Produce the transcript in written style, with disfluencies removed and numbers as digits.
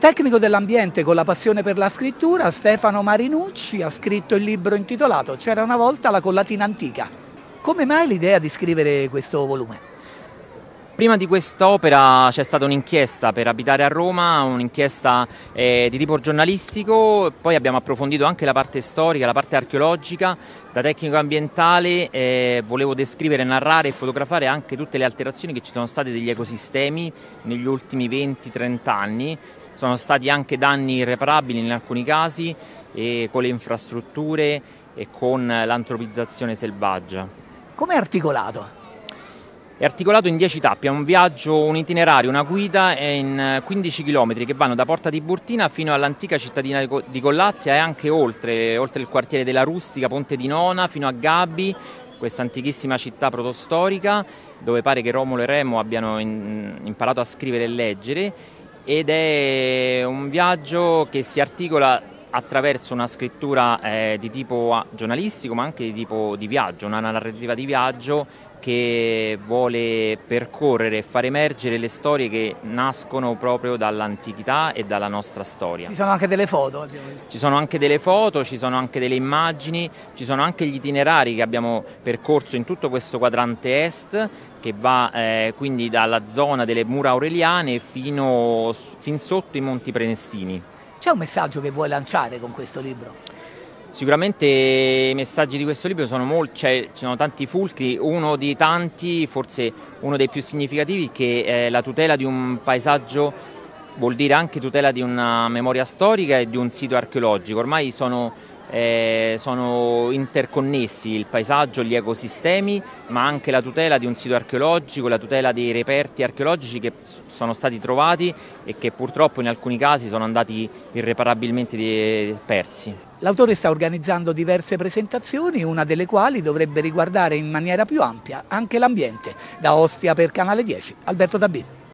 Tecnico dell'ambiente con la passione per la scrittura, Stefano Marinucci ha scritto il libro intitolato C'era una volta la collatina antica. Come mai l'idea di scrivere questo volume? Prima di quest'opera c'è stata un'inchiesta per Abitare a Roma, un'inchiesta di tipo giornalistico, poi abbiamo approfondito anche la parte storica, la parte archeologica. Da tecnico ambientale volevo descrivere, narrare e fotografare anche tutte le alterazioni che ci sono state degli ecosistemi negli ultimi 20-30 anni. Sono stati anche danni irreparabili in alcuni casi con le infrastrutture e con l'antropizzazione selvaggia. Come è articolato? È articolato in 10 tappe, è un viaggio, un itinerario, una guida in 15 km che vanno da Porta Tiburtina fino all'antica cittadina di Collazia e anche oltre il quartiere della Rustica, Ponte di Nona, fino a Gabbi, questa antichissima città protostorica dove pare che Romolo e Remo abbiano imparato a scrivere e leggere, ed è un viaggio che si articola attraverso una scrittura di tipo giornalistico ma anche di tipo di viaggio, una narrativa di viaggio che vuole percorrere e far emergere le storie che nascono proprio dall'antichità e dalla nostra storia. Ci sono anche delle foto? Ci sono anche delle foto, ci sono anche delle immagini, ci sono anche gli itinerari che abbiamo percorso in tutto questo quadrante est, che va quindi dalla zona delle Mura Aureliane fin sotto i Monti Prenestini. C'è un messaggio che vuoi lanciare con questo libro? Sicuramente i messaggi di questo libro sono molti, ci sono tanti fulcri, uno di tanti, forse uno dei più significativi, che la tutela di un paesaggio vuol dire anche tutela di una memoria storica e di un sito archeologico. Ormai sono interconnessi il paesaggio, gli ecosistemi, ma anche la tutela di un sito archeologico, la tutela dei reperti archeologici che sono stati trovati e che purtroppo in alcuni casi sono andati irreparabilmente persi. L'autore sta organizzando diverse presentazioni, una delle quali dovrebbe riguardare in maniera più ampia anche l'ambiente. Da Ostia per Canale 10, Alberto Dabbi.